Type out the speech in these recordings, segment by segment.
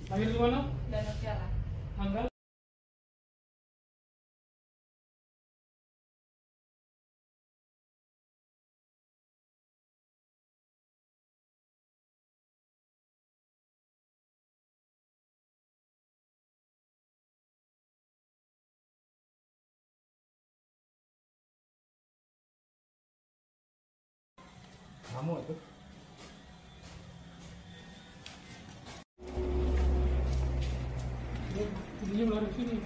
Lahir di mana? Danau Kiara. Tanggal? Kamu itu? Ini melari sini.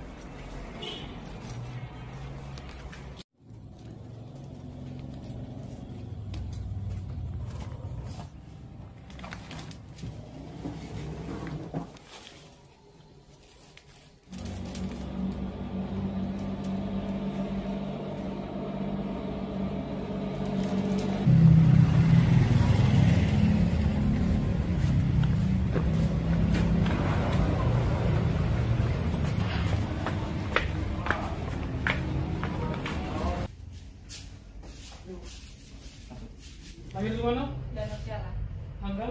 Lahir di mana? Danau Kiara. Tanggal?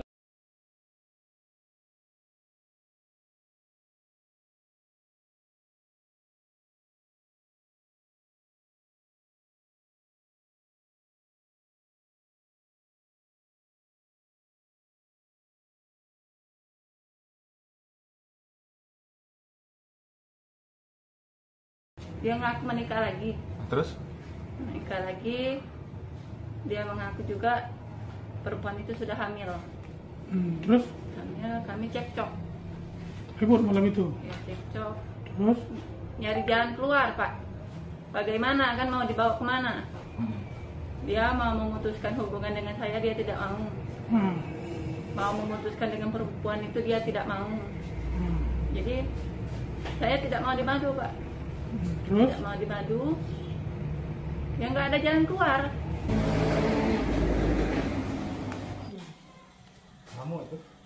Dia mengaku menikah lagi. Terus? Menikah lagi. Dia mengaku juga perempuan itu sudah hamil. Terus? Hamil, kami cekcok. Ribut malam itu? Ya, cekcok. Terus? Nyari jalan keluar, Pak. Bagaimana? Kan mau dibawa kemana? Dia mau memutuskan hubungan dengan saya, dia tidak mau. Mau memutuskan dengan perempuan itu, dia tidak mau. Jadi, saya tidak mau dimadu, Pak. Terus? Tidak mau dimadu. Ya nggak ada jalan keluar. Kamu itu?